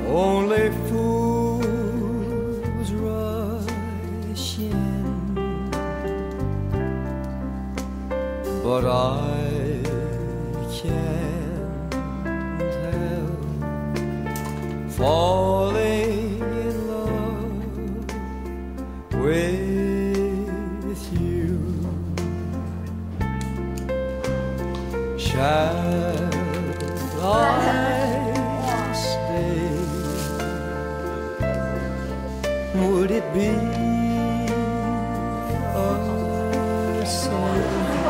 Only fools rush in, but I can't help falling in love with you. Shall I stay? Would it be a sin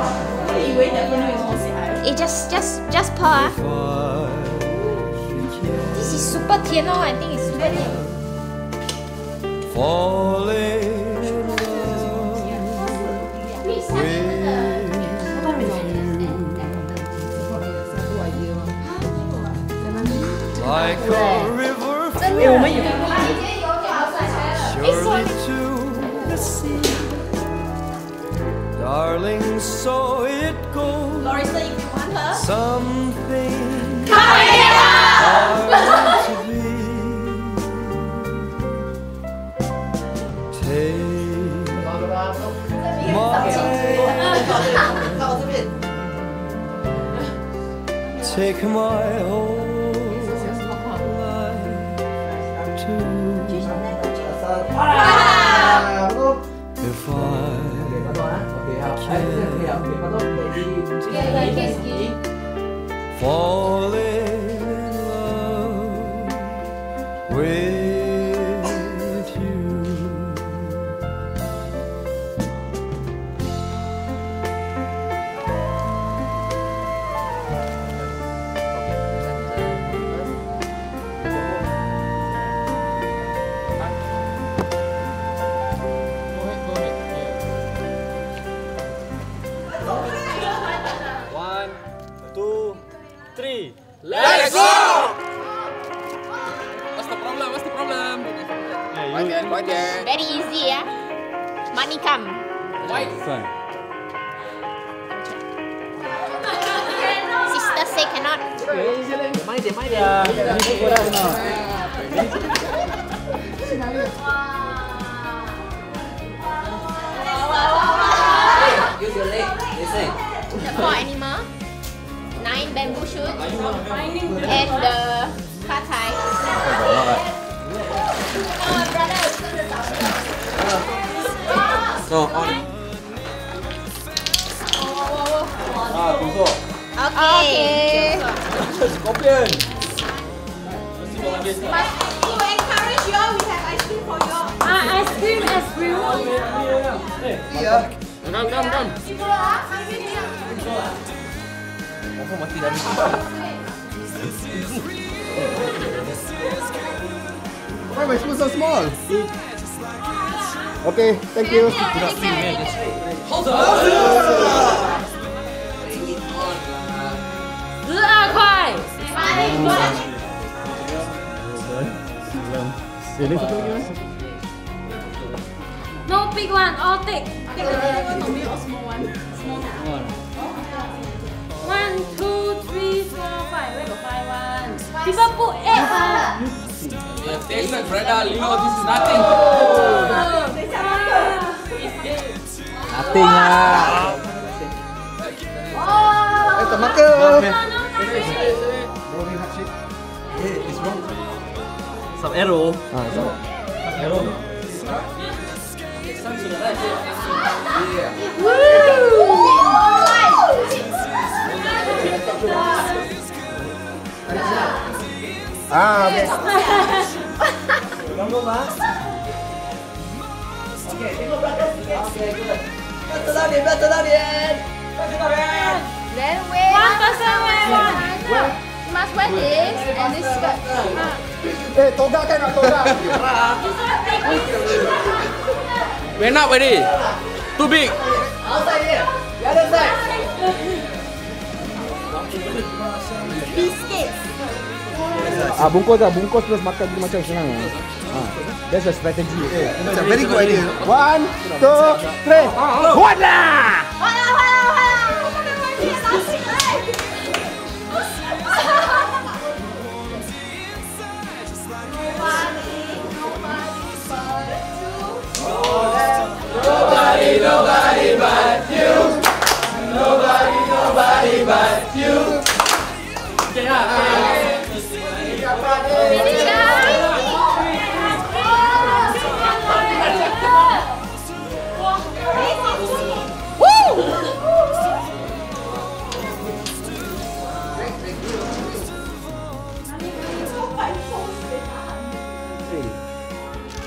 just pour. if I This is super 甜哦 I think it's super 甜。 falling in love with you like a river flows surely to the sea. Darling, so it goes. Something hard to be. Take my whole life too. If I can't fall in love with you. One, two, three. Let's go! What's the problem? What's the problem? Very easy ya. Money come. Why? Sister say cannot. Use your leg. Listen. The 4 animal, 9 bamboo shoots, and the car tie. No, on. Okay. Scorpion. To encourage you all, we have ice cream for you all. Ice cream as well. Come. Why my spoon so small? Okay, thank you. No big one, all take. Take the big one for me or small one? Small one. 1, 2, 3, 4, 5. Where got 5 ones? People put 8. Taste like brother, Leo, this is nothing. Nothing lah. Tak makan. Some arrow. Then wear. One person wear one. You must wear this and this skirt. Toga kan nak toga. We're not ready. Too big. Outside here. The other side. Biscuits. Bungkus terus makan dia macam senang. That's a strategy. It's a very good idea. 1, 2, 3. Hola!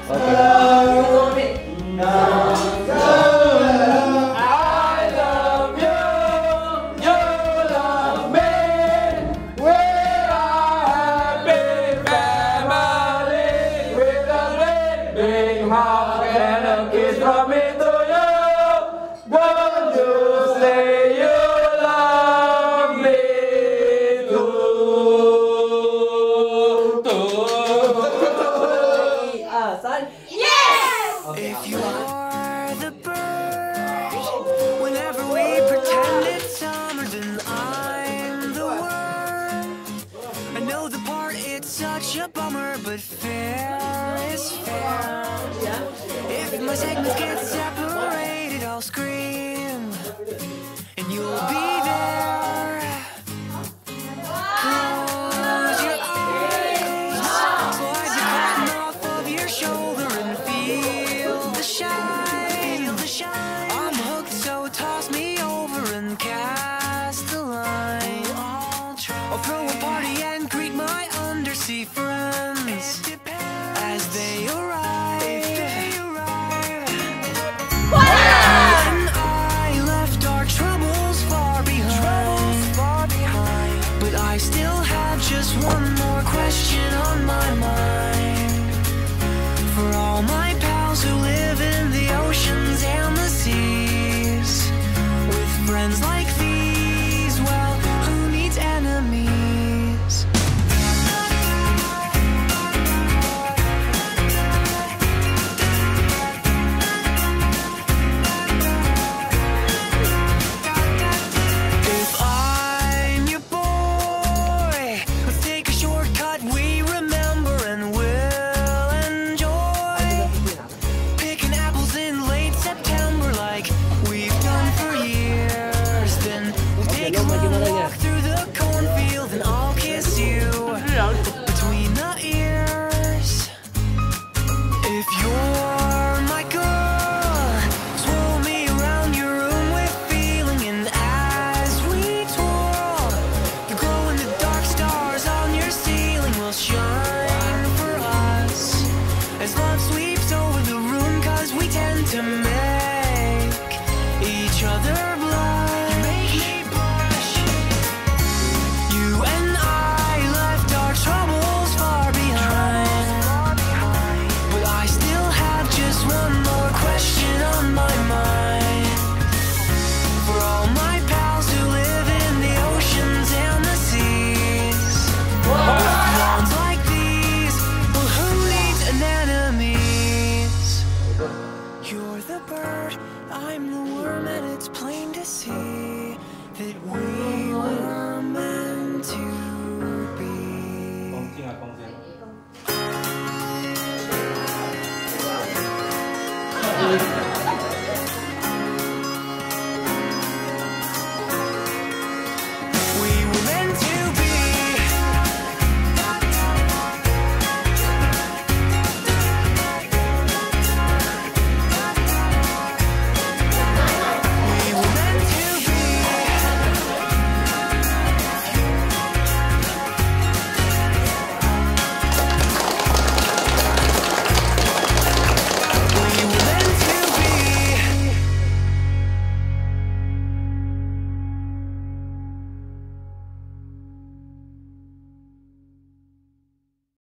If you are the bird, whenever we pretend it's summer, then I'm the worm. I know the part, it's such a bummer, but fair is fair. If my segments get separated, I'll scream, and you'll be there. Close your eyes, slide the cotton off of your shoulder and feel the shine. I'm hooked, so toss me over and cast the line. I'll throw a party and greet my undersea friends as they arrive. When I left our troubles far behind, but I still have just one more question on my mind. For all my pals who live in the oceans and the seas, with friends like these.